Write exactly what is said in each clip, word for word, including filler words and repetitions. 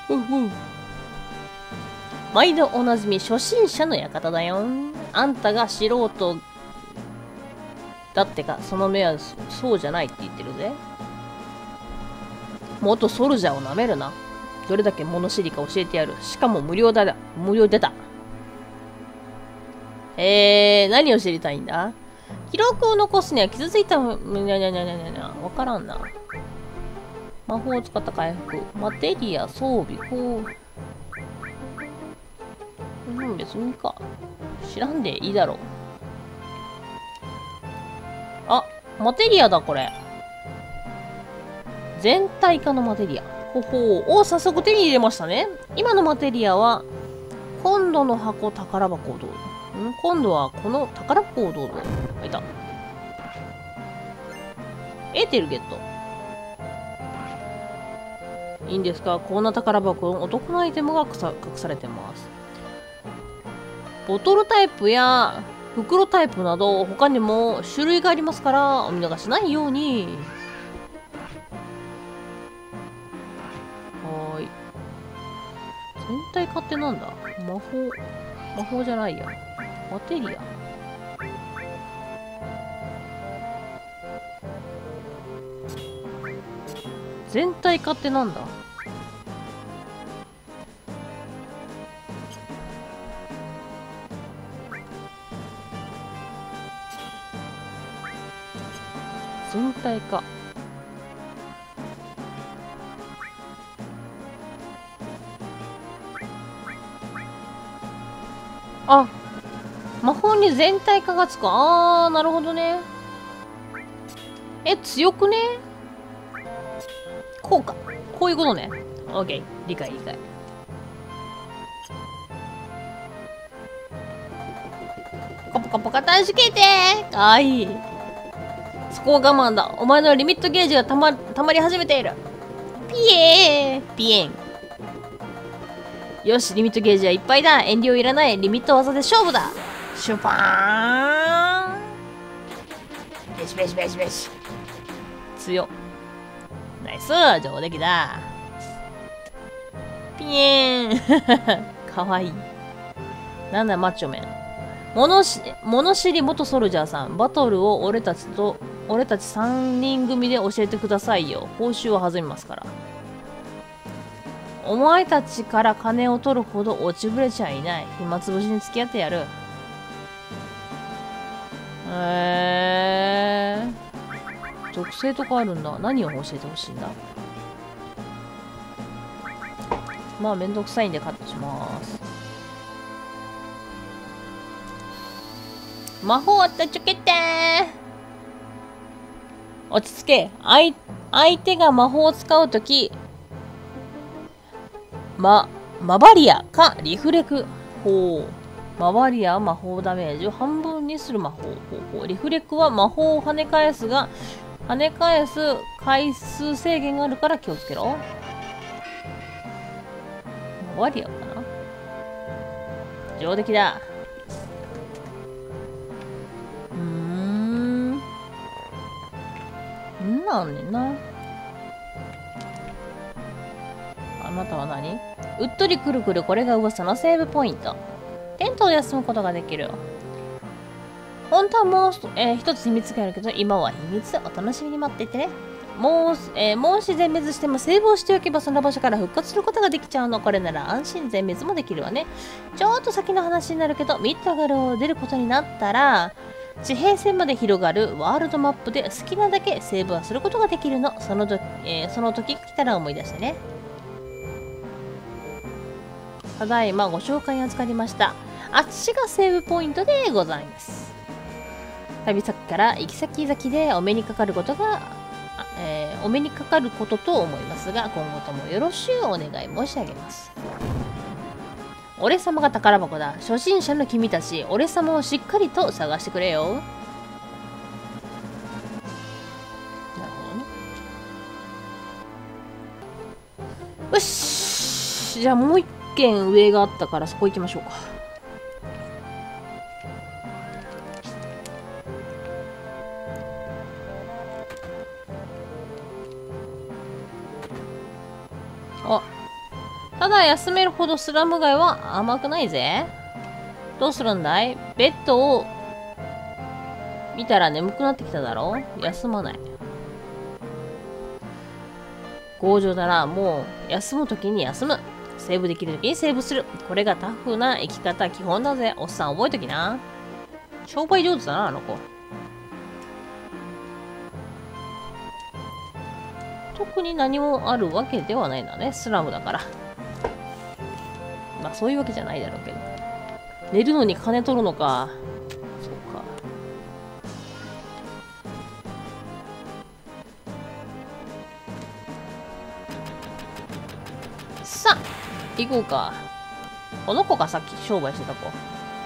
うう毎度おなじみ初心者の館だよ。あんたが素人だってか、その目はそうじゃないって言ってるぜ。元ソルジャーをなめるな。どれだけ物知りか教えてやる。しかも無料だだ。無料出た。えー、何を知りたいんだ？記録を残すには傷ついたも、にゃにゃにゃにゃにゃにゃ。わからんな。魔法を使った回復。マテリア、装備、こう。うん、別にいいか。知らんでいいだろう。あ、マテリアだ、これ。全体化のマテリア。ほほう。お、早速手に入れましたね。今のマテリアは、今度の箱、宝箱をどうぞ。ん今度はこの宝箱をどうぞ。あ、いた。エーテルゲット。いいんですか？こんな宝箱のお得なアイテムが隠されてます。ボトルタイプや袋タイプなど他にも種類がありますからお見逃しないように。はーい。全体化ってなんだ？魔法。魔法じゃないや。マテリア。全体化ってなんだ？全体化。あ、魔法に全体化がつく。あー、なるほどね。え、強くね？こうか。こういうことね。オッケー。理解理解。ポカポカポカ断子消えて。かわいい。そこは我慢だ。お前のリミットゲージがたま、たまり始めている。ピエーピエン。よし、リミットゲージはいっぱいだ。遠慮いらない。リミット技で勝負だ。シュパーン。ベシベシベシベシ。強っ。ナイス、上出来だ。ピエーン。かわいい。なんだ、マッチョメン。物し、物知り元ソルジャーさん。バトルを俺たちと、俺たちさんにん組で教えてくださいよ。報酬を弾みますから。お前たちから金を取るほど落ちぶれちゃいない。暇つぶしに付き合ってやる。へえー。属性とかあるんだ。何を教えてほしいんだ。まあめんどくさいんでカットします。魔法をたちょけてー。落ち着け。相、相手が魔法を使うとき、ま、マバリアかリフレク。ほう。マバリアは魔法ダメージを半分にする魔法。ほうほう。リフレクは魔法を跳ね返すが、跳ね返す回数制限があるから気をつけろ。マバリアかな？上出来だ。うーん。んなんねんな。あなたは何？うっとりくるくる、これが噂のセーブポイント。テントを休むことができる。本当はもう、えー、一つ秘密があるけど、今は秘密。お楽しみに待っていてね。もう、えー、もし全滅してもセーブをしておけばその場所から復活することができちゃうの。これなら安心全滅もできるわね。ちょっと先の話になるけど、ミッドガルを出ることになったら、地平線まで広がるワールドマップで好きなだけセーブはすることができるの。その時、えー、その時が来たら思い出してね。ただいまご紹介に預かりました。あっちがセーブポイントでございます。旅先から行き先々でお目にかかることが、えー、お目にかかることと思いますが、今後ともよろしゅうお願い申し上げます。俺様が宝箱だ。初心者の君たち、俺様をしっかりと探してくれよ。なるほどね。よし。じゃあもう一軒上があったからそこ行きましょうか。あ、 ただ休めるほどスラム街は甘くないぜ。どうするんだい？ベッドを見たら眠くなってきただろう？休まない。強情だな。もう休むときに休む。セーブできるときにセーブする。これがタフな生き方基本だぜ。おっさん覚えときな。商売上手だな、あの子。特に何もあるわけではないんだね。スラムだから。まあそういうわけじゃないだろうけど。寝るのに金取るのか。そっか。さあ、行こうか。この子がさっき商売してた子。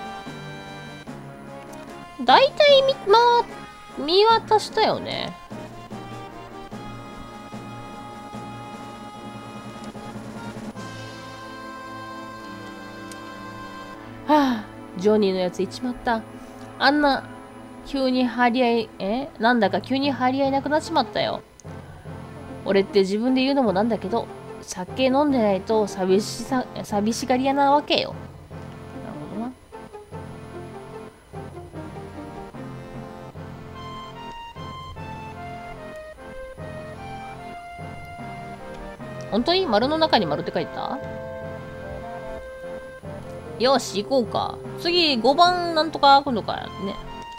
だいたいみ、まあ、見渡したよね。はあ、ジョニーのやつ行っちまった。あんな、急に張り合い、えなんだか急に張り合いなくなっちまったよ。俺って自分で言うのもなんだけど、酒飲んでないと寂しさ、寂しがり屋なわけよ。なるほどな。本当に丸の中に丸って書いた？よし、行こうか。次、ごばんなんとか今度からね。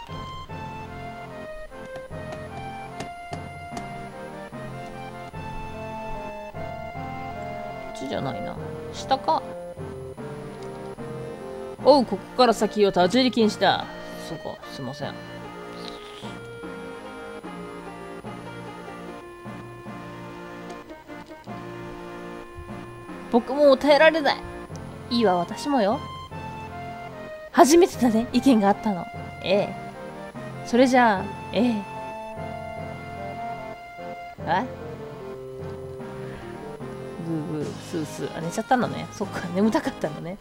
こっちじゃないな。下か。おう、ここから先は立ち入り禁止だ。そうか、すいません。僕もう耐えられない。いいわ、私もよ。初めてだね、意見があったの。ええ。それじゃあ、ええ。あ？グーグー、スースー。あ、寝ちゃったのね。そっか、眠たかったのね。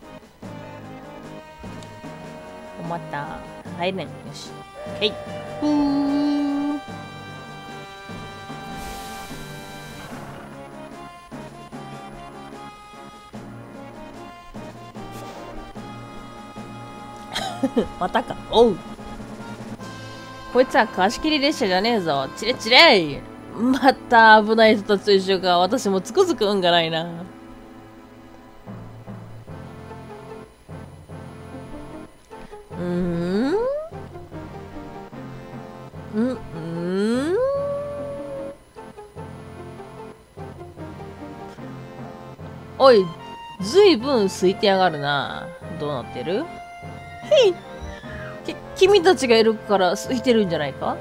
困った。入れん。よし。へい。ふー。またか。おう。こいつは貸し切り列車じゃねえぞ。チレチレイ。また危ない人たちと一緒か。私もつくづく運がないな。うーんうんうんおい、ずいぶん空いてやがるな。どうなってる？へい。き、君たちがいるから空いてるんじゃないか？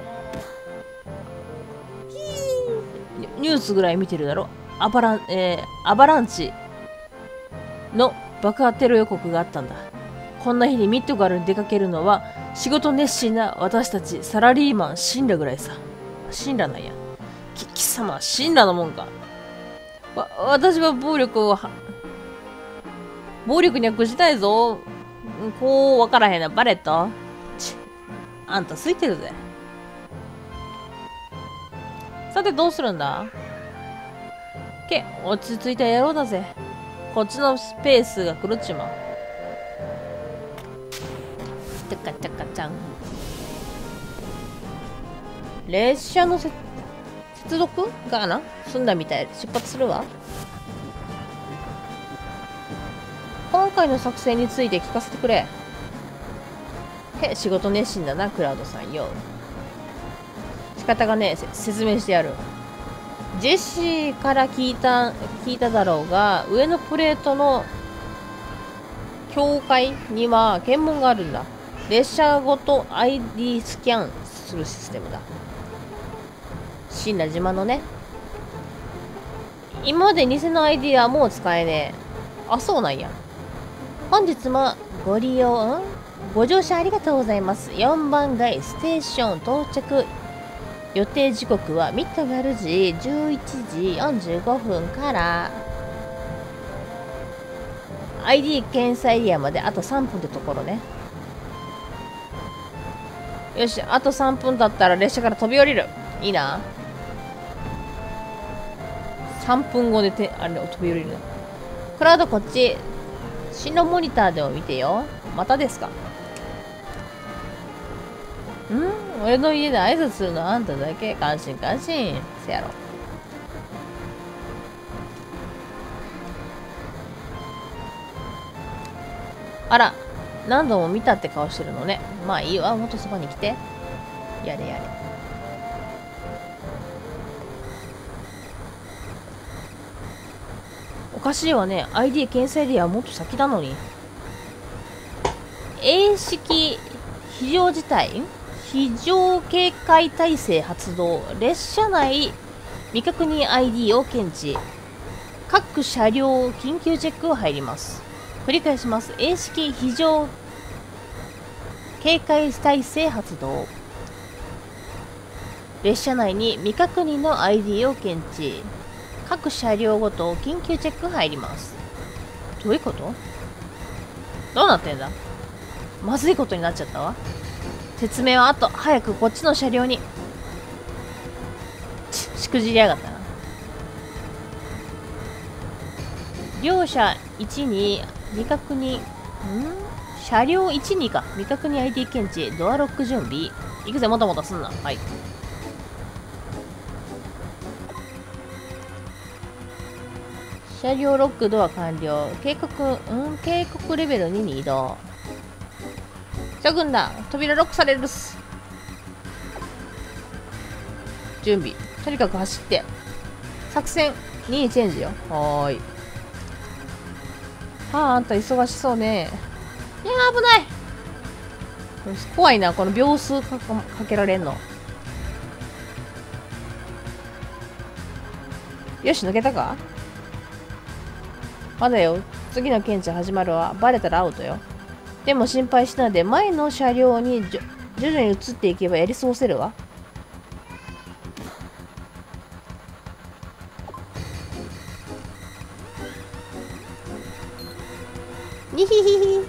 ニュースぐらい見てるだろ。アバラン、えー、アバランチの爆破テロ予告があったんだ。こんな日にミッドガルに出かけるのは仕事熱心な私たちサラリーマンシンラぐらいさ。シンラなんや。き、貴様、シンラのもんか。わ、私は暴力をは、暴力には屈しないぞ。こう、わからへんな。バレット？ち、あんた空いてるぜ。さてどうするんだ？け、落ち着いた野郎だぜ。こっちのスペースが狂っちまう。チャカチャカちゃん。列車のせ接続がな済んだみたい。出発するわ。今回の作戦について聞かせてくれ。へ、仕事熱心だな、クラウドさんよ。仕方がねえ、説明してやる。ジェシーから聞いた、聞いただろうが、上のプレートの境界には検問があるんだ。列車ごと アイディー スキャンするシステムだ。死んだ自慢のね。今まで偽の アイディー はもう使えねえ。あ、そうなんや。本日もご利用、んご乗車ありがとうございます。よんばん街ステーション到着予定時刻はミッドガル時じゅういちじよんじゅうごふんから アイディー 検査エリアまであとさんぷんってところね。よし、あとさんぷんだったら列車から飛び降りる。いいな。さんぷんごでてあれ飛び降りるな。 クラウドこっち。進路モニターでも見てよ。またですか？ん？俺の家で挨拶するのあんただけ？感心感心。せやろ。あら、何度も見たって顔してるのね。まあいいわ、もっとそばに来て。やれやれ。おかしいわね。アイディー 検査エリアはもっと先なのに。A 式非常事態非常警戒態勢発動。列車内未確認 アイディー を検知。各車両緊急チェックを入ります。繰り返します。A 式非常警戒態勢発動。列車内に未確認の アイディー を検知。各車両ごと緊急チェック入ります。どういうこと？どうなってんだ？まずいことになっちゃったわ。説明はあと。早くこっちの車両に。しくじりやがったな。両者いちに未確認。ん車両いちにか。未確認 アイディー 検知。ドアロック準備。行くぜ、もたもたすんな。はい。車両ロックドア完了。警告、うん警告レベルにに移動。諸君だ。扉ロックされるっす。準備。とにかく走って。作戦にチェンジよ。はーい。はあ、あんた忙しそうね。いやー、危ない。怖いな、この秒数かかかけられんの。よし、抜けたか？まだよ。次の検知始まるわ。バレたらアウトよ。でも心配しないで、前の車両に徐々に移っていけばやり過ごせるわ。にひひひ。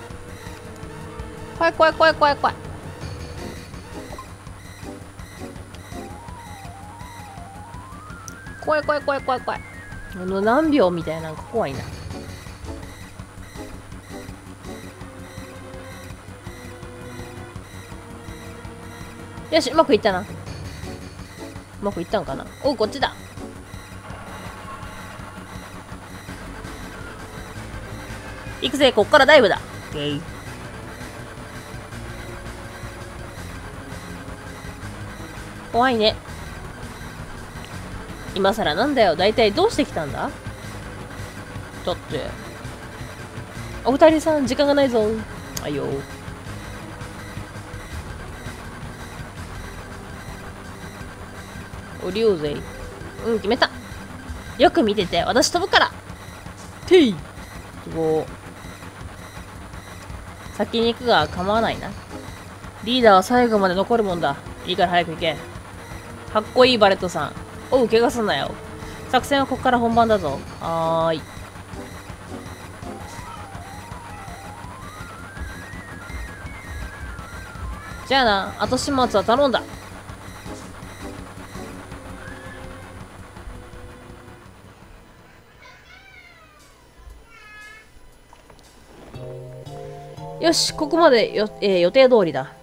怖い怖い怖い怖い怖い。怖い怖い怖い怖い怖い。あの何秒みたいなのが怖いな。よし、うまくいったな。うまくいったんかな。おう、こっちだ。行くぜ、こっからダイブだ。オッケー。怖いね。今さらなんだよ。大体どうしてきたんだ？だって。お二人さん、時間がないぞ。あいよ。降りようぜ。うん、決めた。よく見てて、私飛ぶから。てい。すごー。先に行くが構わないな。リーダーは最後まで残るもんだ。いいから早く行け。かっこいいバレットさん。おう、怪我すんなよ。作戦はここから本番だぞ。はーい。じゃあな、後始末は頼んだ。よし、ここまでよ、えー、予定通りだ。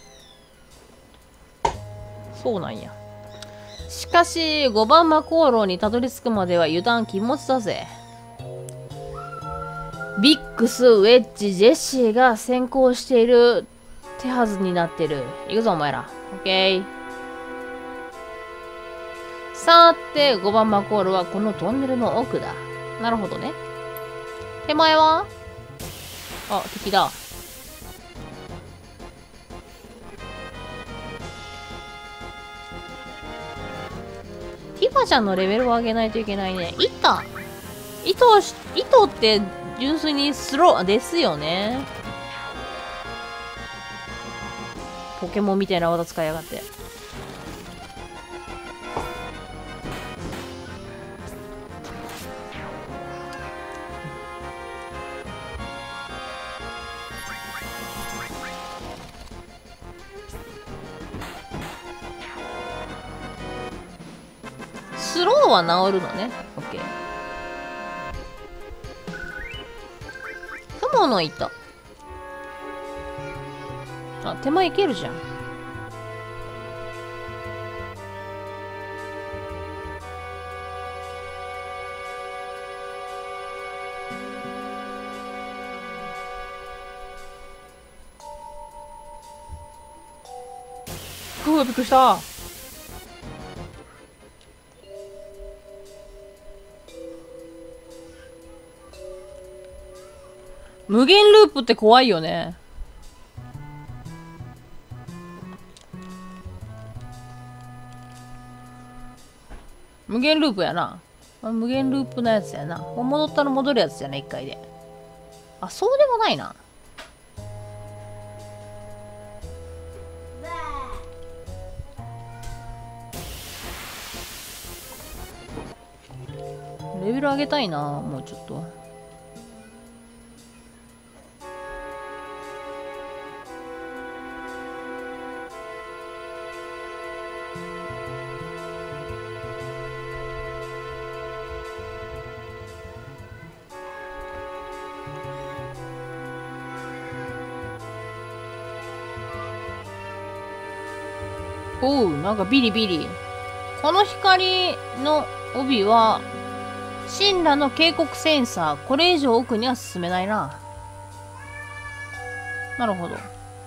そうなんや。しかし、ごばん魔航路にたどり着くまでは油断禁物だぜ。ビックス、ウェッジ、ジェシーが先行している手はずになってる。行くぞ、お前ら。オッケー。さて、ごばん魔航路はこのトンネルの奥だ。なるほどね。手前はあ、敵だ。ティファちゃんのレベルを上げないといけないね。糸糸糸って純粋にスローですよね。ポケモンみたいな技使いやがって。スローは治るのね。オッケー。 物いた。あ、手前行けるじゃん。うわ、びっくりした。無限ループって怖いよね。無限ループやな。無限ループのやつやな。戻ったら戻るやつじゃない、一回で。あ、そうでもないな。レベル上げたいな、もうちょっと。おう、なんかビリビリ。この光の帯は、神羅の警告センサー。これ以上奥には進めないな。なるほど。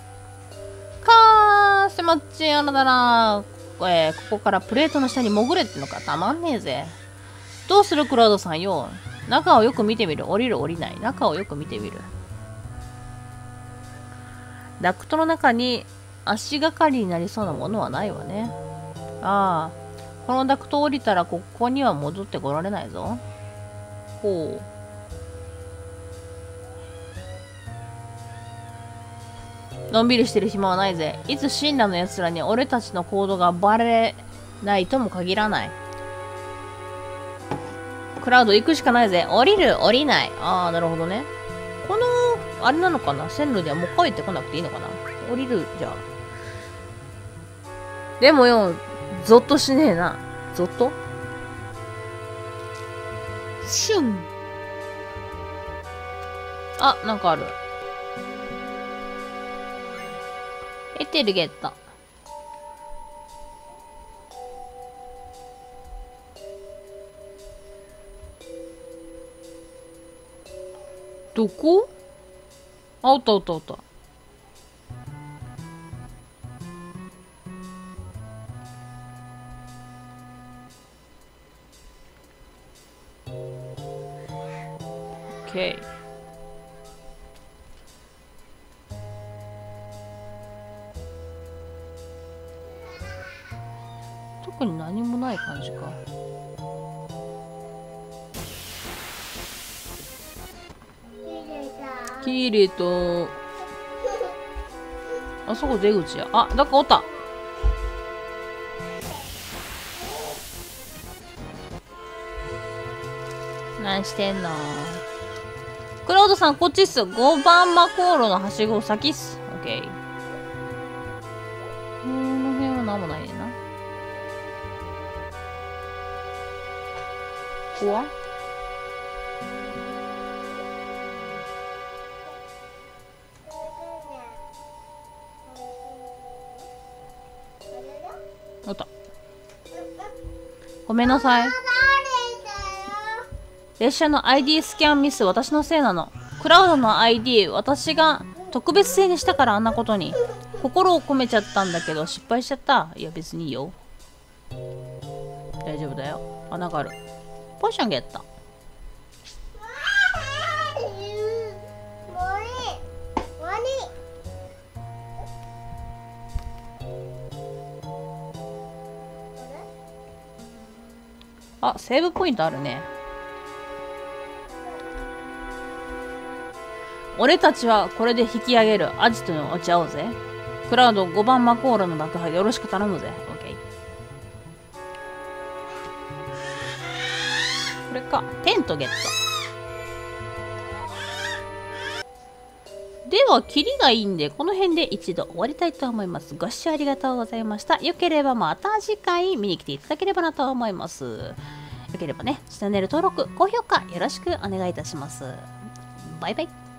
かー、せまっちあらだな。えー、ここからプレートの下に潜れってのか。たまんねえぜ。どうするクラウドさんよ。中をよく見てみる。降りる降りない。中をよく見てみる。ダクトの中に足がかりになりそうなものはないわね。ああ。このダクトを降りたらここには戻ってこられないぞ。ほう。のんびりしてる暇はないぜ。いつ神羅の奴らに俺たちの行動がバレないとも限らない。クラウド行くしかないぜ。降りる降りない。ああ、なるほどね。この、あれなのかな、線路ではもう帰ってこなくていいのかな。降りる、じゃあ。でもよ、ゾッとしねえな。ゾッとシュン。あ、なんかある。エテルゲット。どこ？あ、おったおったおった。オッケー。特に何もない感じか。キリとあそこ出口や。あ、だからおった。何してんの。クロードさんこっちっす。ごばんマコーロのはしご先っす。オッケー。この辺は何もないねんな。ここはあった。ごめんなさい。列車の アイディー スキャンミス、私のせいなの。クラウドの アイディー、私が特別製にしたからあんなことに。心を込めちゃったんだけど、失敗しちゃった。いや、別にいいよ。大丈夫だよ。あ、なんかある。ポーションゲット。あ、セーブポイントあるね。俺たちはこれで引き上げる。アジトに落ち合おうぜ。クラウドごばんマコーロの爆破よろしく頼むぜ。オッケー。これか。テントゲット。では、キリがいいんで、この辺で一度終わりたいと思います。ご視聴ありがとうございました。よければまた次回見に来ていただければなと思います。よければね、チャンネル登録、高評価よろしくお願いいたします。バイバイ。